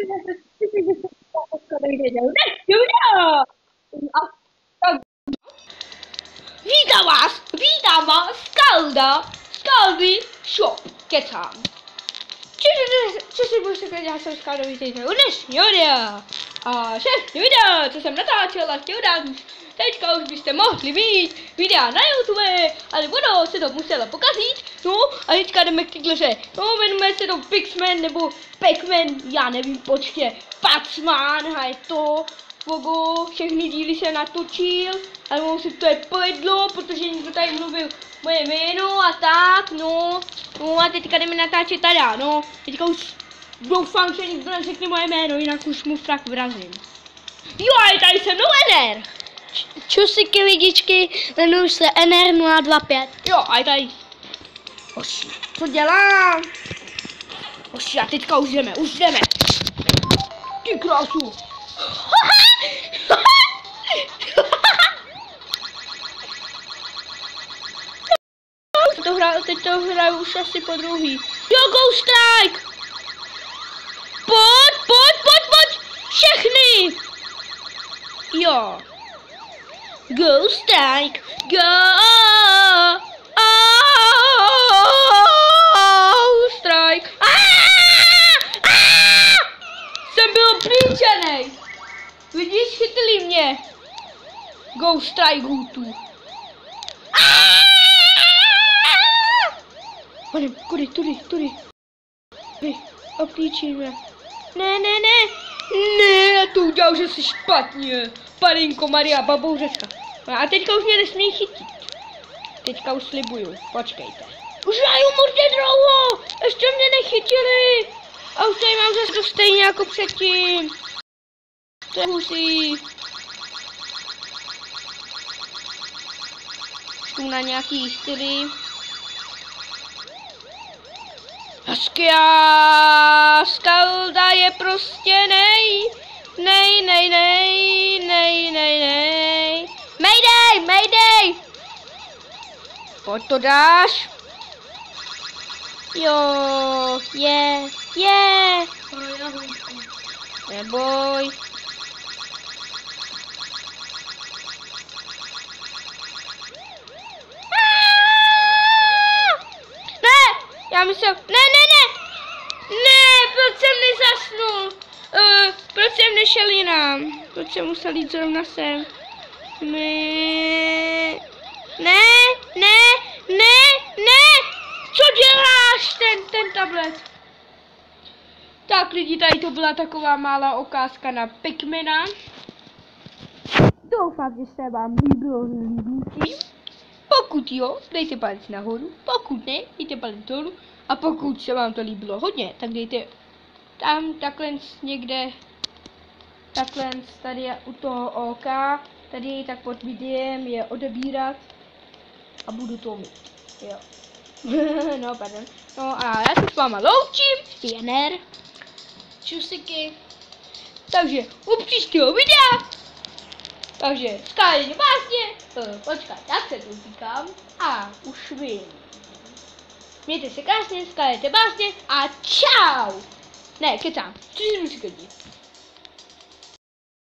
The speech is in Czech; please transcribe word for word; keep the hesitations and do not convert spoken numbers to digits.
Vítám vás, vítám vás, Skalda, Skaldy Shop, kecám. Co si budete říkat, já jsem Skalda, vítejte u dnešního videa. A šestý video, co jsem natáčel a chtěl dát už, teďka už byste mohli mít videa na YouTube, ale ono se to muselo pokazit, no a teďka jdeme k týdleře, no jmenuje se to Pixman nebo Pac-Man, já nevím, počkej, Pacman, a je to, Pogo, všechny díly jsem natočil, ale ono se to je povedlo, protože někdo tady mluvil moje jméno a tak, no, no a teďka jdeme natáčet tady, no, teďka už doufám, že nikdo neřekne moje jméno, jinak už mu fakt vrazím. Jo, a tady se mnou Ener. Čusiky lidičky, jmenuji se Ener nula dva pět. Jo, a tady. Oši, co dělám? Oši, a teďka už jdeme, už jdeme. Ty krásu. to hra, teď to hraju už asi po druhý. Jo, Go Strike! Pojď, pojď, pojď, pojď! Všechny! Jo. Go Strike! Go! Oh, Strike! Ah! Ah! Jsem byl oblíčenej! Vidíš, chytli mě! Go Strike Hutu! Pane, kudy, tudy, tudy. Vy, oplíčíme. Ne, ne, ne. Ne, to udělal, že jsi špatně. Panenko Maria, babouřečka. A teďka už mě nesmí chytit. Teďka už slibuju, počkejte. Už hraju mordě dlouho, ještě mě nechytili. A už tady mám zase to stejně jako předtím. To je husí. Štu na nějaký styly. Askia, Skalda je prostě nej, nej, nej, nej, nej, nej, nej. Mayday, mayday! Pojď to dáš. Jo, je, je. Neboj. Já myslel, ne, ne, ne, ne, proč jsem nezasnul, uh, proč jsem nešel jinam, proč jsem musel jít zrovna sem, ne, ne, ne, ne, ne, co děláš, ten, ten tablet. Tak lidi, tady to byla taková malá ukázka na Pac-Mana. Doufám, že se vám líbilo zhlídnutí. Pokud jo, dejte palec nahoru, pokud ne, dejte palec dolů. A pokud se vám to líbilo hodně, tak dejte tam takhle někde, takhle tady je u toho oka, tady tak pod videem je odebírat a budu to mít, jo. No, pardon. No a já se s váma loučím, Jener, čusiky, takže u příštího videa. Takže skájení básně, uh, počkat, jak se to říkám, a už vím. Mějte se krásně, skájete básně a čau! Ne, kecám, co si říkat?